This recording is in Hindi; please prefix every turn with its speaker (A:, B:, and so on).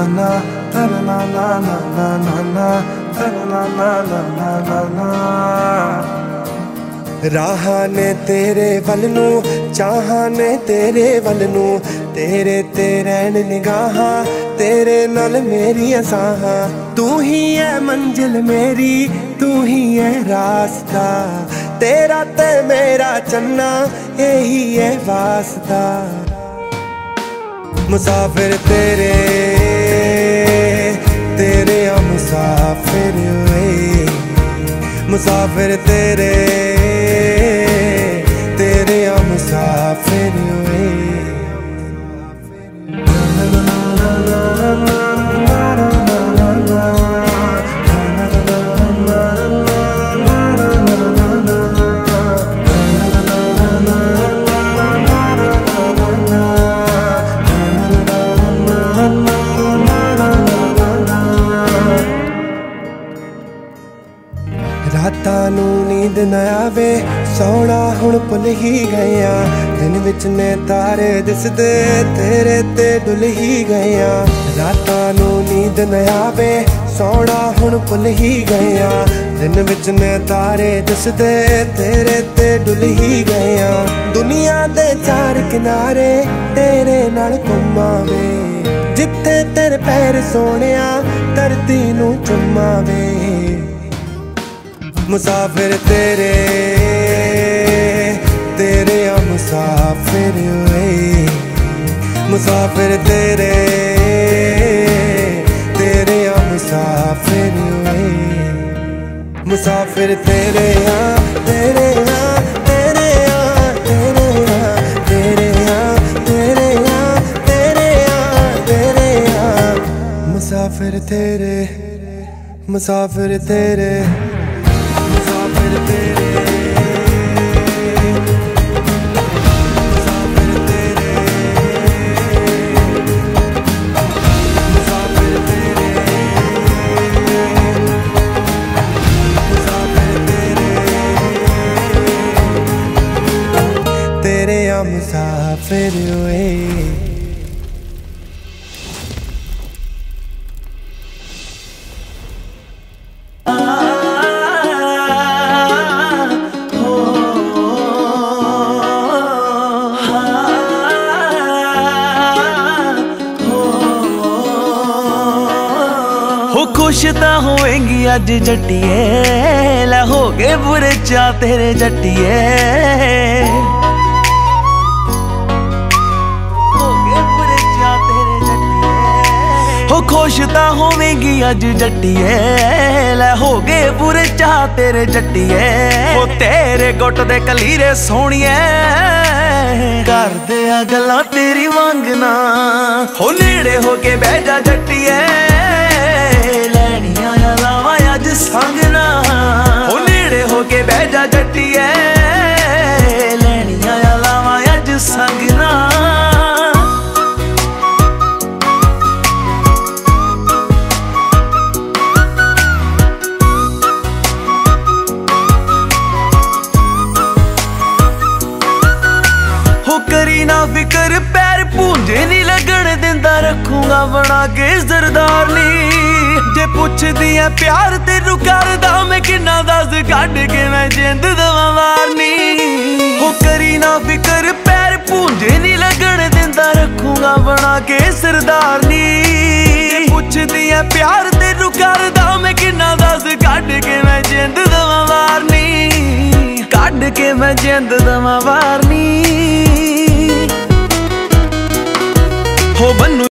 A: na na na na na na na na na na na na na। राहां ने तेरे वल नू, चाहां ने तेरे वल नू, तेरे ते रैन निगाहां, तेरे नाल मेरियां साहां। तू ही है मंजिल मेरी, तू ही है रास्ता, तेरा ते मेरा चन्ना यही है वास्ता। मुसाफिर तेरे तेरे आ मुसाफिर वे, मुसाफिर तेरे तेरे आ मुसाफिर वे। रातां नू नींद न आवे, सौना हुण भुल ही गया, दिन विच ने तारे दिसदे तेरे ते डुल ही गया। रातां नू नींद न आवे, सौना हुण भुल ही गया, दिन विच ने तारे दिसदे तेरे ते डुल ही गया। दुनिया दे चार किनारे तेरे नाल घुमावे, जिथे तेरे पैर सोहणिया धरती नू चुमावे। मुसाफिर तेरे तेरे आ मुसाफिर वे, मुसाफिर तेरे तेरे आ मुसाफिर वे। मुसाफिर तेरे आ तेरे आ तेरे आ तेरे आ तेरे आ तेरे आ तेरे आ तेरे आ। मुसाफिर तेरे मुसाफिर तेरे मुसाफिर तेरे मुसाफिर तेरे मुसाफिर तेरे मुसाफिर तेरे तेरे आ मुसाफिर वे।
B: खुश तां होएंगी अज जट्टिए, लै हो गए बुरे चा तेरे जट्टिए, हो गए बुरे चा तेरे जट्टिए। हो खुश तां होवेंगी अज जट्टिए, लै हो गए बुरे चा तेरे जट्टिए। हो तेरे गुट दे कलीरे सोहणिए, करदे आ गल्लां तेरी वांगना। हो नेड़े हो के बह जा जट्टिए, लैनियां लावां अज संगना। हो नेड़े हो के बह जा जट्टिए, लैनियां लावां अज संगना। हो करी ना फिकर पैर पूंजे नी लगन दिंदा, रखूंगा बना के सरदारनी। जे पुछदी है प्यार तेनू करदा मैं किन्ना दस, कढ के मैं जिंद दवां वारनी। हो करी ना फिकर पैर पूंजे नी लगन दिंदा, रखूंगा बना के सरदारनी। जे पुछदी है प्यार तेनू करदा मैं किन्ना दस, कढ के मैं जिंद दवां वारनी, कढ के मैं जिंद दवां वारनी। हो बन्नू